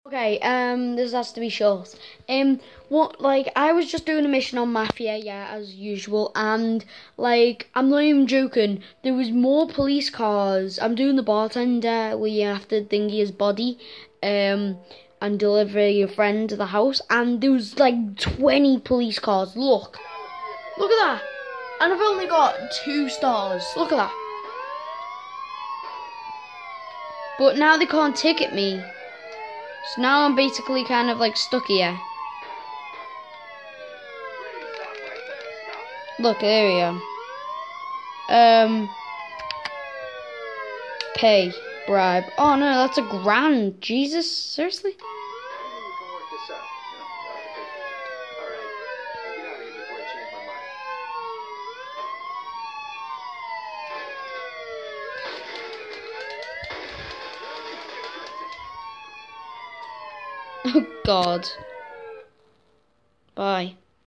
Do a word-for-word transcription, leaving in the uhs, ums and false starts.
Okay, um, this has to be short. Um, what, like, I was just doing a mission on Mafia, yeah, as usual, and, like, I'm not even joking, there was more police cars. I'm doing the bartender where you have to thingy his body, um, and deliver your friend to the house, and there was, like, twenty police cars. Look. Look at that. And I've only got two stars. Look at that. But now they can't ticket me. So now I'm basically kind of like stuck here. Look, there we are. Um, pay, bribe. Oh no, that's a grand. Jesus, seriously? Oh God. Bye.